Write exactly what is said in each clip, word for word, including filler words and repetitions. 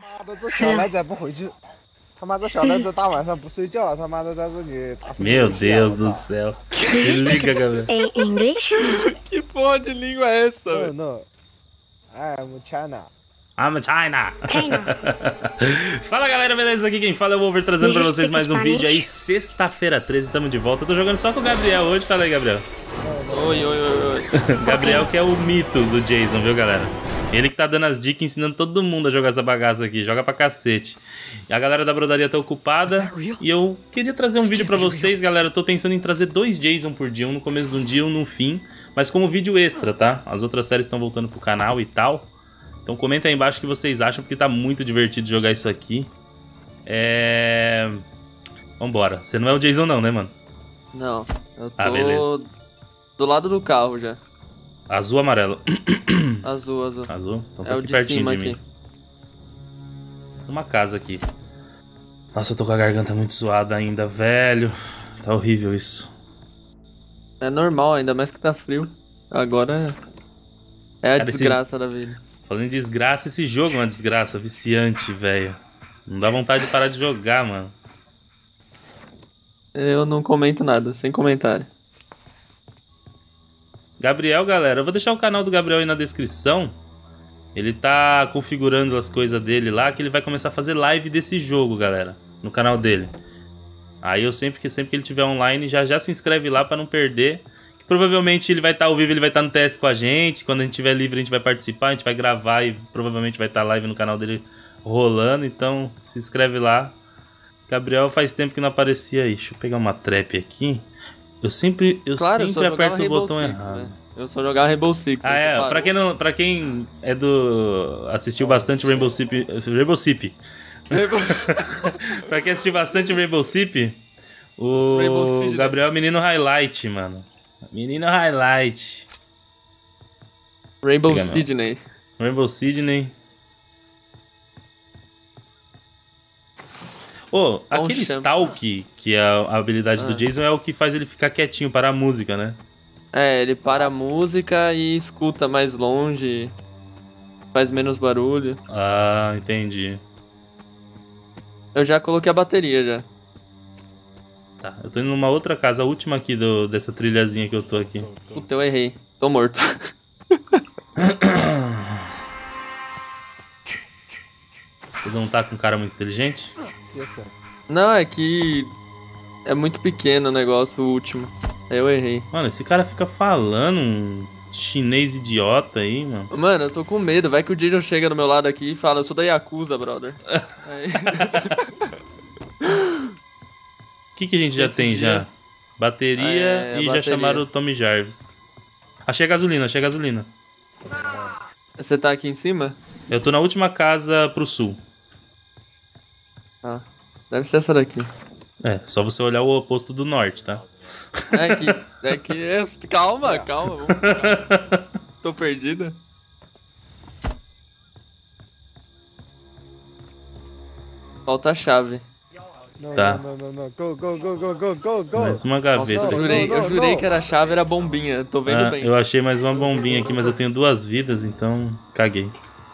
妈的，这小奶仔不回去，他妈这小奶仔大晚上不睡觉，他妈的在这里打什么游戏啊 Meu Deus do céu. Se liga, Gabriel. Em English? Que porra de língua é essa, No, velho? no. I'm China. I'm China. China. Fala galera, beleza? Aqui quem fala é o Over trazendo pra vocês mais um vídeo aí. Sexta-feira treze, tamo de volta. Eu tô jogando só com o Gabriel hoje, fala aí, Gabriel. Oi, oi, oi, oi. Gabriel que é o mito do Jason, viu galera? Ele que tá dando as dicas, ensinando todo mundo a jogar essa bagaça aqui, joga pra cacete. E a galera da brodaria tá ocupada. E eu queria trazer um vídeo pra vocês, galera. Eu tô pensando em trazer dois Jason por dia, um no começo de um dia e um no fim. Mas como vídeo extra, tá? As outras séries estão voltando pro canal e tal. Então comenta aí embaixo o que vocês acham, porque tá muito divertido jogar isso aqui. É... Vambora. Você não é o Jason não, né, mano? Não, eu tô Ah, beleza. do lado do carro já. Azul ou amarelo? Azul, azul. Azul? Então tá É o aqui de pertinho cima de mim. aqui. Uma casa aqui. Nossa, eu tô com a garganta muito zoada ainda, velho. Tá horrível isso. É normal, ainda mais que tá frio. Agora é a Cara, esse- desgraça da vida. Falando em desgraça, esse jogo é uma desgraça, viciante, velho. Não dá vontade de parar de jogar, mano. Eu não comento nada, sem comentário. Gabriel, galera, eu vou deixar o canal do Gabriel aí na descrição. Ele tá configurando as coisas dele lá, que ele vai começar a fazer live desse jogo, galera, no canal dele. Aí eu sempre que sempre que ele tiver online, já já se inscreve lá pra não perder. Que provavelmente ele vai estar ao vivo, ele vai estar no T S com a gente. Quando a gente tiver livre, a gente vai participar, a gente vai gravar e provavelmente vai estar live no canal dele rolando. Então, se inscreve lá. Gabriel faz tempo que não aparecia aí. Deixa eu pegar uma trap aqui. Eu sempre, eu Claro, eu sempre só jogava aperto o Rainbow botão Six, errado. né? Eu só jogava Rainbow Six. Ah, aí é, você pra parou. quem, não, pra quem é do... assistiu bastante Rainbow Six... Rainbow Six. Rainbow- Pra quem assistiu bastante Rainbow Six, o Rainbow Six, né? Gabriel é o menino highlight, mano. Menino highlight. Rainbow Pega não. Sydney. Rainbow Sydney. Ô, aquele chama. Stalk, que é a habilidade do Ah. Jason, é o que faz ele ficar quietinho para a música, né? É, ele para a música e escuta mais longe. Faz menos barulho. Ah, entendi. Eu já coloquei a bateria já. Tá, eu tô indo numa outra casa, a última aqui do, dessa trilhazinha que eu tô aqui. Puta, eu errei. Tô morto. Você não tá com um cara muito inteligente? Isso. Não, é que é muito pequeno o negócio, o último. Aí eu errei. Mano, esse cara fica falando, um chinês idiota aí, mano. Mano, eu tô com medo. Vai que o Jason chega do meu lado aqui e fala, eu sou da Yakuza, brother. Aí... O que, que a gente já Esse tem dia- já? Bateria É, e já bateria. chamaram o Tommy Jarvis. Achei a gasolina, achei a gasolina. Você tá aqui em cima? Eu tô na última casa pro sul. Ah, deve ser essa daqui. É, só você olhar o oposto do norte, tá? É que... É que... Calma, calma. Vamos... calma. Tô perdida. Falta a chave. No, Tá. no, no, no, no. Go, go, go, go, go, go, go. Mais uma Nossa, gaveta. eu aqui. jurei, Não, eu não, jurei não. que era a chave, era bombinha. Tô vendo Ah, bem. eu achei mais uma bombinha aqui, mas eu tenho duas vidas, então caguei.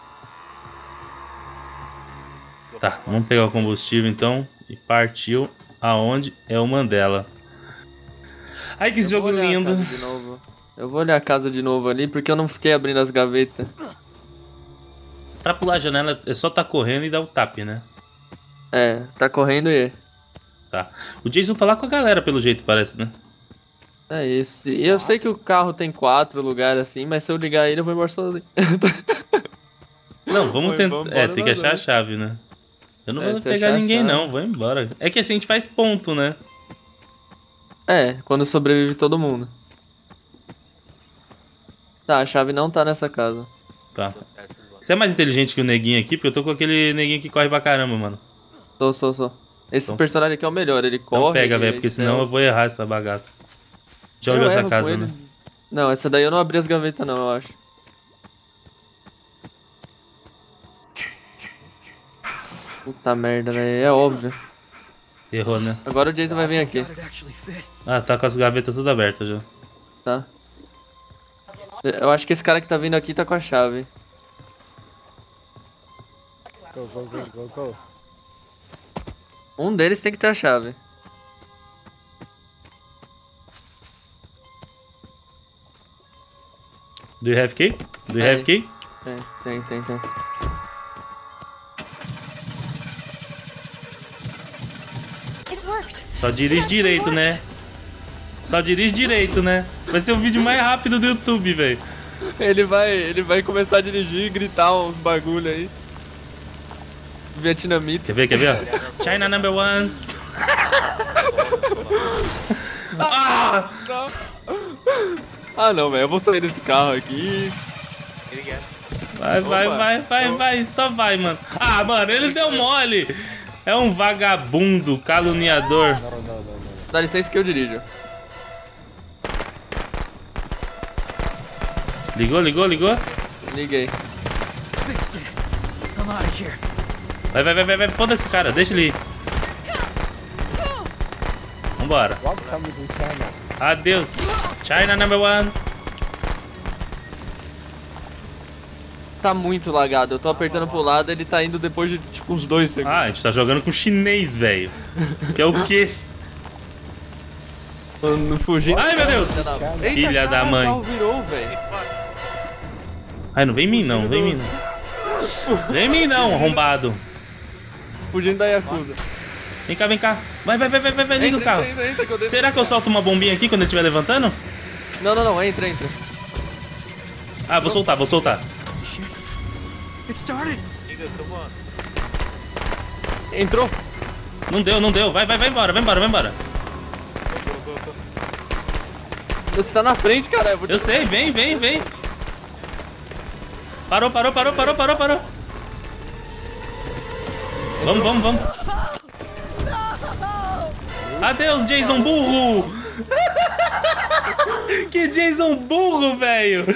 Tá, vamos pegar o combustível então. E partiu aonde é o Mandela. Ai, que Eu vou jogo olhar a lindo. casa de novo. Eu vou olhar a casa de novo ali, porque eu não fiquei abrindo as gavetas. Pra pular a janela é só tá correndo e dar o tap, né? É, tá correndo e... Tá. O Jason tá lá com a galera, pelo jeito, parece, né? É isso. E eu sei que o carro tem quatro lugares assim, mas se eu ligar ele eu vou embora sozinho. Não, vamos Vai, tentar. vamos É, embora tem que nós achar a dois. chave, né? Eu não É, vou se pegar achar a ninguém, chave. não. Vou embora. É que assim, a gente faz ponto, né? É, quando sobrevive todo mundo. Tá, a chave não tá nessa casa. Tá. Você é mais inteligente que o neguinho aqui, porque eu tô com aquele neguinho que corre pra caramba, mano. Sou, sou, sou. Esse Então- personagem aqui é o melhor, ele corre... Então pega, ele velho, é porque stealth. senão eu vou errar essa bagaça. Já Eu olhou essa erro com casa, ele. né? Não, essa daí eu não abri as gavetas não, eu acho. Puta merda, velho, é óbvio. Errou, né? Agora o Jason vai vir aqui, Ah, tá com as gavetas tudo abertas já. tá? Eu acho que esse cara que tá vindo aqui tá com a chave. Go, go, go, go, go. Um deles tem que ter a chave. Do you have key? Do you Tem. have key? Tem, tem, tem, tem. It worked. Só dirige direito, né? Só dirige direito, né? Vai ser o vídeo mais rápido do YouTube, velho. Ele vai, ele vai começar a dirigir e gritar uns bagulho aí. Vietnamita. Quer ver, quer ver? Ó? China number one. Ah! Não. Ah não, velho, eu vou sair desse carro aqui. Vai, vai, Opa. vai, vai, vai, só vai, mano. Ah, mano, ele deu mole. É um vagabundo, caluniador. Não, não, não, não. Dá licença que eu dirijo. Ligou, ligou, ligou? Liguei. Fixed it. I'm out of here. Vai, vai, vai, vai, vai. Foda-se, cara, deixa ele ir. Vambora. Welcome to China. Adeus. China number one. Tá muito lagado, eu tô apertando pro lado, ele tá indo depois de tipo uns dois segundos. Ah, a gente tá jogando com chinês, velho. Que é o quê? Não fugindo. Ai, meu Deus. Eita, Filha da cara, mãe. O carro virou, velho. Ai, não vem em mim não, vem em mim não. Vem em mim não, arrombado. Fugindo da Yakuza. Vem cá, vem cá. Vai, vai, vai, vai, vai, vai, liga o Entra, carro. entra, entra, entra, que eu desço. Será que eu solto uma bombinha aqui quando ele estiver levantando? Não, não, não, entra, entra. Ah, vou soltar, vou soltar. Shit. It started. Entrou. Não deu, não deu. Vai, vai, vai embora, vai embora, vai embora. Você tá na frente, cara. Eu vou te... Eu sei, vem, vem, vem. Parou, parou, parou, parou, parou, parou. Vamos, vamos, vamos. Adeus, Jason burro. Que Jason burro, velho.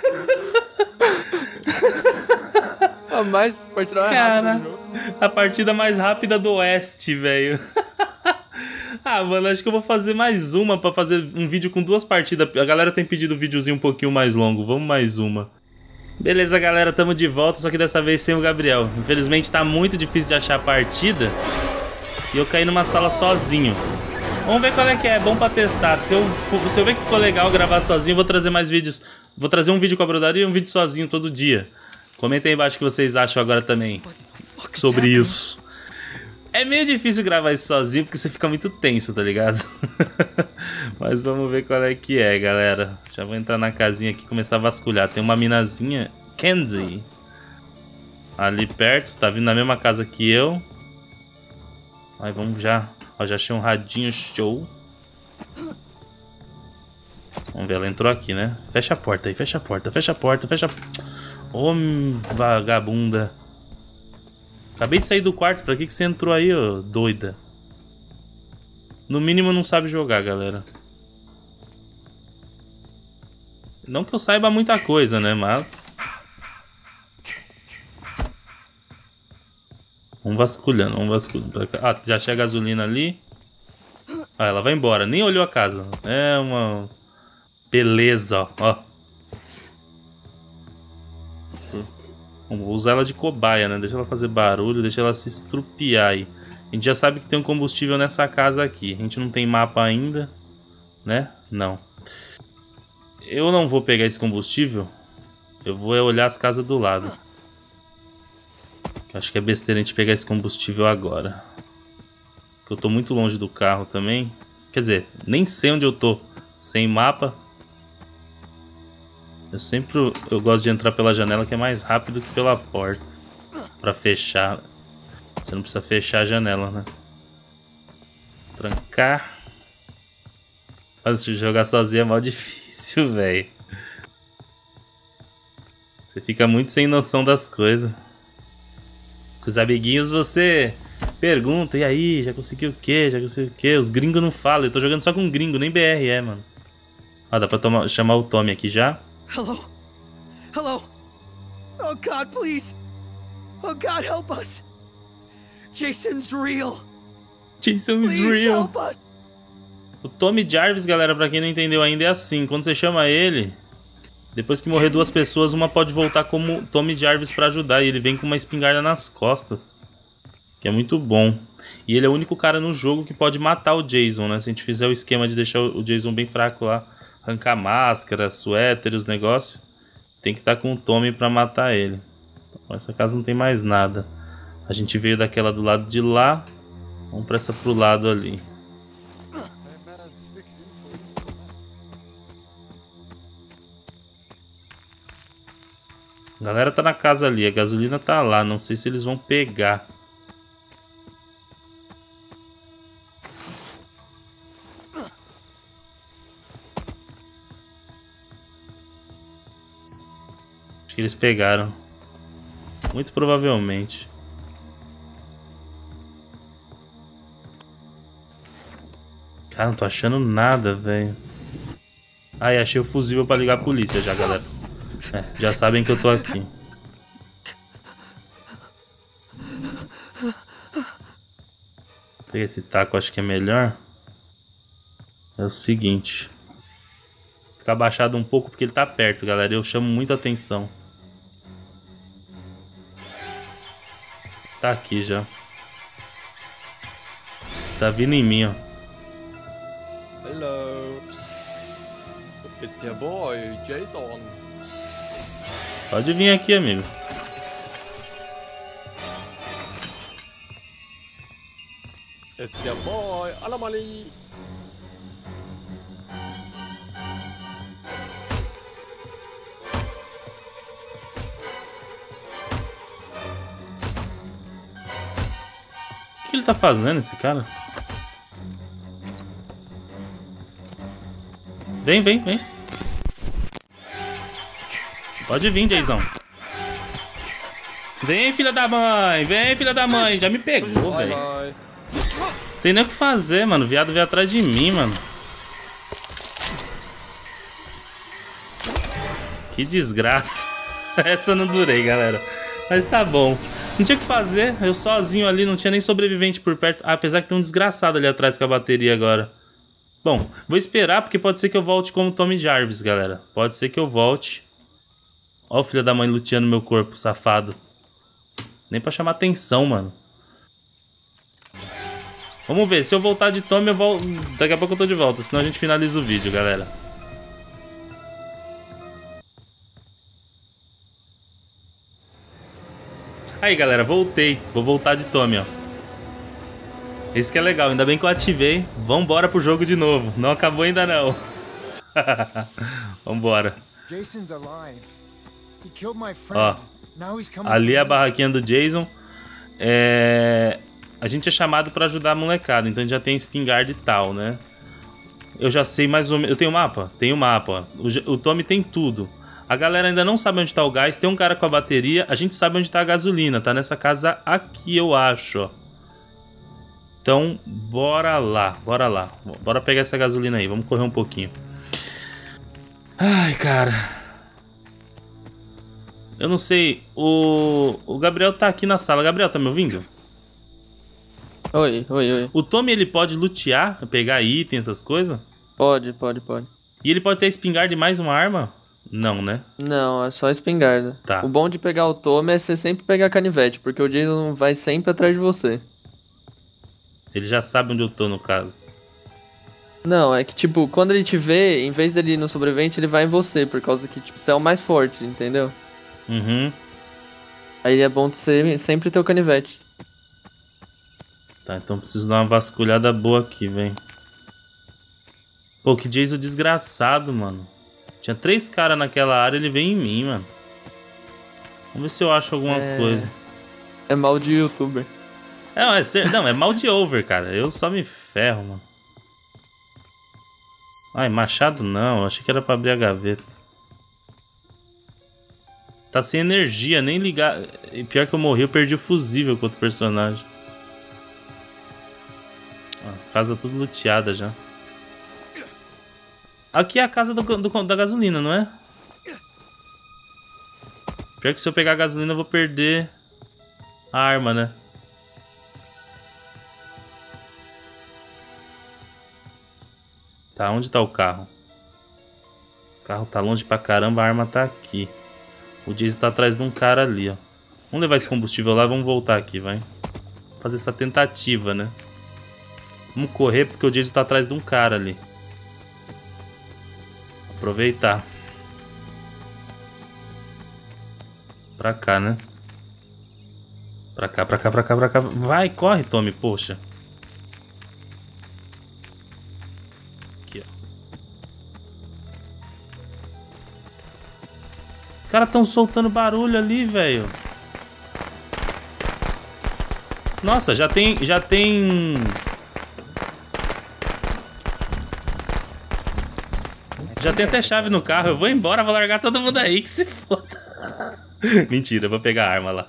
A mais partida mais Cara, rápida do jogo. a partida mais rápida do Oeste, velho. Ah, mano, acho que eu vou fazer mais uma pra fazer um vídeo com duas partidas. A galera tem pedido um videozinho um pouquinho mais longo. Vamos mais uma. Beleza, galera, tamo de volta, só que dessa vez sem o Gabriel. Infelizmente tá muito difícil de achar a partida e eu caí numa sala sozinho. Vamos ver qual é que é, é bom pra testar. Se eu, se eu ver que ficou legal gravar sozinho, eu vou trazer mais vídeos. Vou trazer um vídeo com a brodaria e um vídeo sozinho todo dia. Comentem aí embaixo o que vocês acham agora também sobre isso. É meio difícil gravar isso sozinho porque você fica muito tenso, tá ligado? Mas vamos ver qual é que é, galera. Já vou entrar na casinha aqui e começar a vasculhar. Tem uma minazinha, Kenzie, ali perto, tá vindo na mesma casa que eu. Aí vamos já. Ó, já achei um radinho show. Vamos ver, ela entrou aqui, né? Fecha a porta aí, fecha a porta, fecha a porta, fecha a... Ô, vagabunda. Acabei de sair do quarto, pra que que você entrou aí, ô doida? No mínimo não sabe jogar, galera. Não que eu saiba muita coisa, né, mas... Vamos vasculhando, vamos vasculhando pra cá. Ah, já achei a gasolina ali. Ah, ela vai embora, nem olhou a casa. É uma... Beleza, ó. Vamos usar ela de cobaia, né? Deixa ela fazer barulho, deixa ela se estrupiar aí. A gente já sabe que tem um combustível nessa casa aqui. A gente não tem mapa ainda, né? Não. Eu não vou pegar esse combustível. Eu vou olhar as casas do lado. Acho que é besteira a gente pegar esse combustível agora. Porque eu tô muito longe do carro também. Quer dizer, nem sei onde eu tô. Sem mapa. Eu sempre eu gosto de entrar pela janela, que é mais rápido que pela porta. Pra fechar. Você não precisa fechar a janela, né? Trancar. Mas jogar sozinho é mó difícil, velho. Você fica muito sem noção das coisas. Com os amiguinhos você pergunta, e aí, já conseguiu o quê? Já conseguiu o quê? Os gringos não falam, eu tô jogando só com gringo, nem B R é, mano. Ah, dá pra tomar, chamar o Tommy aqui já? Hello? Hello? Oh God, please! Oh God, help us! Jason's real! Jason is Please real. help us! O Tommy Jarvis, galera, pra quem não entendeu ainda, é assim. Quando você chama ele, Depois que morrer duas pessoas, uma pode voltar como Tommy Jarvis pra ajudar. E ele vem com uma espingarda nas costas. Que é muito bom. E ele é o único cara no jogo que pode matar o Jason, né? Se a gente fizer o esquema de deixar o Jason bem fraco lá, arrancar máscara, suéter, os negócios, tem que estar com o Tommy pra matar ele. Então, essa casa não tem mais nada. A gente veio daquela do lado de lá. Vamos pra essa pro lado ali. A galera tá na casa ali, a gasolina tá lá, não sei se eles vão pegar. Acho que eles pegaram. Muito provavelmente. Cara, não tô achando nada, velho. Ai, achei o fusível pra ligar a polícia já, galera. É, já sabem que eu tô aqui. Peguei esse taco, acho que é melhor. É o seguinte. Ficar abaixado um pouco porque ele tá perto, galera. Eu chamo muita atenção. Tá aqui já. Tá vindo em mim, ó. Hello. It's your boy, Jason. Pode vir aqui, amigo. It's your boy, Alamali. O que ele tá fazendo, esse cara? Vem, vem, vem. Pode vir, Jason. Vem, filha da mãe. Vem, filha da mãe. Já me pegou, velho. Tem nem o que fazer, mano. O viado veio atrás de mim, mano. Que desgraça. Essa eu não durei, galera. Mas tá bom. Não tinha o que fazer. Eu sozinho ali, não tinha nem sobrevivente por perto. Ah, apesar que tem um desgraçado ali atrás com a bateria agora. Bom, vou esperar porque pode ser que eu volte como Tommy Jarvis, galera. Pode ser que eu volte. Ó o filho da mãe luteando meu corpo, safado. Nem pra chamar atenção, mano. Vamos ver, se eu voltar de Tommy, eu volto. Daqui a pouco eu tô de volta, senão a gente finaliza o vídeo, galera. Aí, galera, voltei. Vou voltar de Tommy, ó. Esse que é legal, ainda bem que eu ativei. Vambora pro jogo de novo. Não acabou ainda não. Vambora. Jason's alive. He killed my Ó, friend. Now he's coming. ali é a barraquinha do Jason. É... A gente é chamado pra ajudar a molecada, então a gente já tem espingarda e tal, né? Eu já sei mais ou menos... Eu tenho mapa? Tenho mapa, ó. O, o Tommy tem tudo. A galera ainda não sabe onde tá o gás. Tem um cara com a bateria. A gente sabe onde tá a gasolina. Tá nessa casa aqui, eu acho, ó. Então, bora lá. Bora lá. Bora pegar essa gasolina aí. Vamos correr um pouquinho. Ai, cara... Eu não sei, o... o Gabriel tá aqui na sala. Gabriel, tá me ouvindo? Oi, oi, oi. O Tommy, ele pode lutear, pegar item, essas coisas? Pode, pode, pode. E ele pode ter espingarda e mais uma arma? Não, né? Não, é só espingarda. Tá. O bom de pegar o Tommy é você sempre pegar canivete, porque o Jason vai sempre atrás de você. Ele já sabe onde eu tô, no caso. Não, é que tipo, quando ele te vê, em vez dele ir no sobrevivente, ele vai em você, por causa que tipo, você é o mais forte, entendeu? Uhum. Aí é bom você sempre ter o canivete. Tá, então preciso dar uma vasculhada boa aqui, velho. Pô, que Jason desgraçado, mano. Tinha três caras naquela área, ele vem em mim, mano. Vamos ver se eu acho alguma É... coisa. É mal de youtuber. É, não, é, ser... não, é mal de over, cara. Eu só me ferro, mano. Ai, machado não. Achei que era pra abrir a gaveta. Tá sem energia, nem ligar. E pior que eu morri, eu perdi o fusível com outro personagem. Ó, casa tudo luteada já. Aqui é a casa do, do, da gasolina, não é? Pior que se eu pegar a gasolina eu vou perder a arma, né? Tá, onde tá o carro? carro tá longe pra caramba, a arma tá aqui. O Jason tá atrás de um cara ali, ó. Vamos levar esse combustível lá e vamos voltar aqui, vai. Fazer essa tentativa, né? Vamos correr porque o Jason tá atrás de um cara ali. Aproveitar. Pra cá, né? Pra cá, pra cá, pra cá, pra cá. Vai, corre, Tommy, poxa. Aqui, ó. Os caras tão soltando barulho ali, velho. Nossa, já tem... Já tem... Já tem até chave no carro. Eu vou embora, vou largar todo mundo aí, que se foda. Mentira, eu vou pegar a arma lá.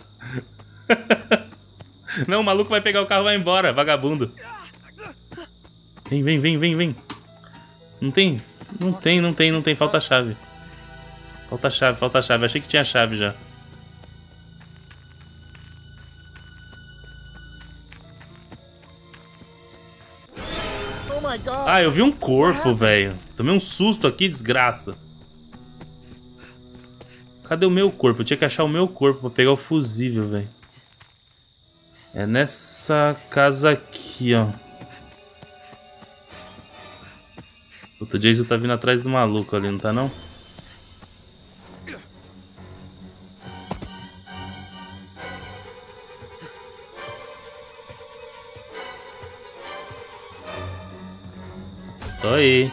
Não, o maluco vai pegar o carro e vai embora, vagabundo. Vem, vem, vem, vem, vem. Não tem, não tem, não tem, não tem. Falta a chave. Falta a chave, falta a chave. Achei que tinha chave já. Ah, eu vi um corpo, velho. Tomei um susto aqui, desgraça. Cadê o meu corpo? Eu tinha que achar o meu corpo pra pegar o fusível, velho. É nessa casa aqui, ó. Puta, o Jason tá vindo atrás do maluco ali, não tá não? Tô aí.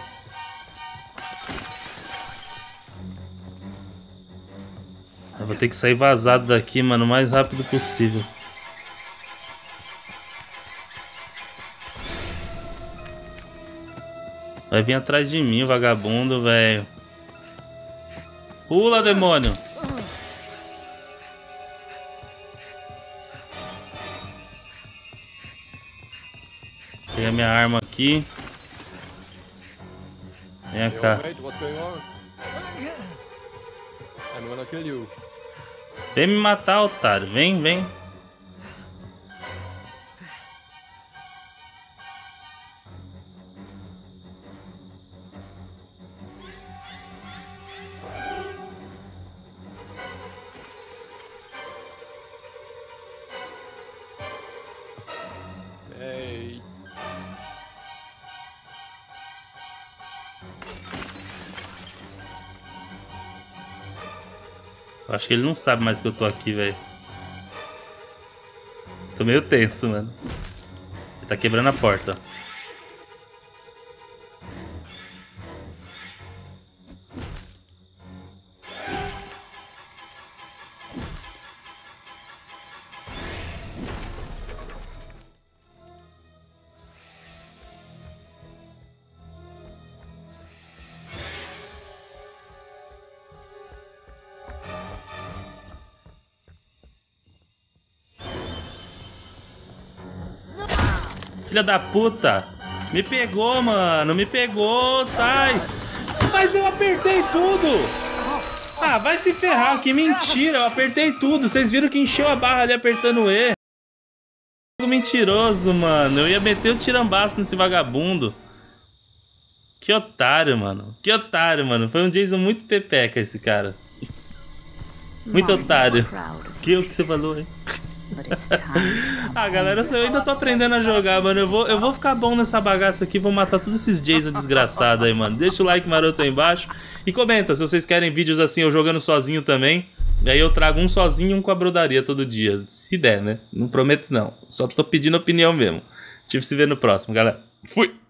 Eu vou ter que sair vazado daqui, mano, o mais rápido possível. Vai vir atrás de mim, vagabundo, velho. Pula, demônio. Pegar minha arma aqui. Vem cá. Vem me matar, otário. Vem, vem. Hey. Eu acho que ele não sabe mais que eu tô aqui, velho. Tô meio tenso, mano. Ele tá quebrando a porta. Filha da puta! Me pegou, mano! Me pegou! Sai! Mas eu apertei tudo! Ah, vai se ferrar! Que mentira! Eu apertei tudo! Vocês viram que encheu a barra ali apertando o E? Mentiroso, mano! Eu ia meter o tirambaço nesse vagabundo! Que otário, mano! Que otário, mano! Foi um Jason muito pepeca esse cara! Muito otário! Que o que você falou, hein? Ah, galera, eu ainda tô aprendendo a jogar, mano. Eu vou, eu vou ficar bom nessa bagaça aqui. Vou matar todos esses Jason desgraçados aí, mano. Deixa o like maroto aí embaixo. E comenta se vocês querem vídeos assim, eu jogando sozinho também. E aí eu trago um sozinho e um com a brodaria todo dia. Se der, né? Não prometo não. Só tô pedindo opinião mesmo. A gente se vê no próximo, galera. Fui!